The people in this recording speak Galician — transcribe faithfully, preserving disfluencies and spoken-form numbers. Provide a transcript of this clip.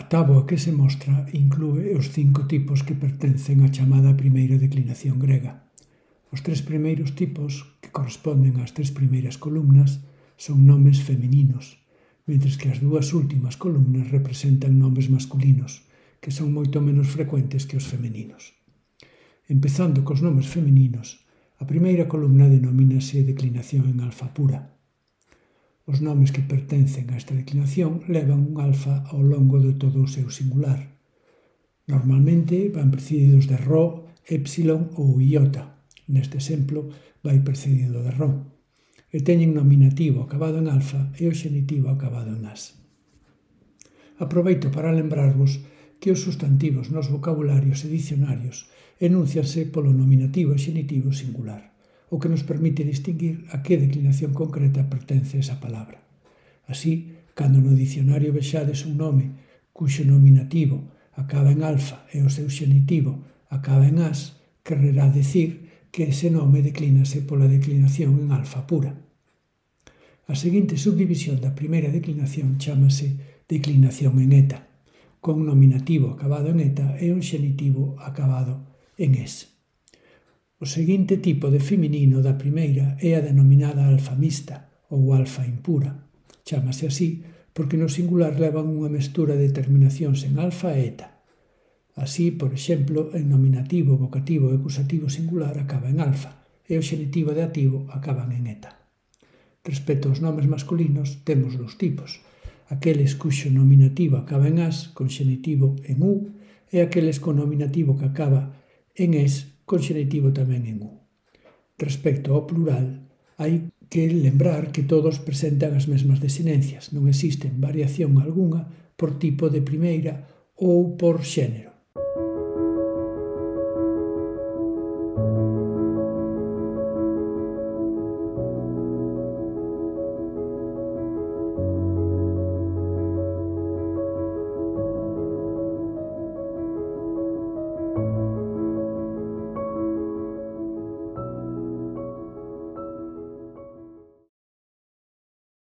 A táboa que se mostra inclúe os cinco tipos que pertencen á chamada primeira declinación grega. Os tres primeiros tipos, que corresponden ás tres primeiras columnas, son nomes femininos, mentres que as dúas últimas columnas representan nomes masculinos, que son moito menos frecuentes que os femininos. Empezando cos nomes femininos, a primeira columna denomínase declinación en alfa pura. Os nomes que pertencen a esta declinación levan un alfa ao longo de todo o seu singular. Normalmente van precedidos de rho, épsilon ou iota. Neste exemplo, vai precedido de rho. E teñen nominativo acabado en alfa e o xenitivo acabado en as. Aproveito para lembrarvos que os sustantivos nos vocabularios e dicionarios enúncianse polo nominativo e xenitivo singular, o que nos permite distinguir a que declinación concreta pertence esa palabra. Así, cando no dicionario vexades un nome cuxo nominativo acaba en alfa e o seu xenitivo acaba en as, quererá dicir que ese nome declínase pola declinación en alfa pura. A seguinte subdivisión da primeira declinación chámase declinación en eta, con nominativo acabado en eta e un xenitivo acabado en es. O seguinte tipo de feminino da primeira é a denominada alfa mixta ou alfa impura. Chámase así porque no singular levan unha mestura de terminacións en alfa e eta. Así, por exemplo, en nominativo, vocativo e acusativo singular acaba en alfa e o xenitivo e dativo acaban en eta. Respecto aos nomes masculinos, temos dous tipos: aqueles cuxo nominativo acaba en as, con xenitivo en u, e aqueles con nominativo que acaba en es, con xenitivo tamén en u. Respecto ao plural, hai que lembrar que todos presentan as mesmas desinencias, non existen variación algunha por tipo de primeira ou por xénero.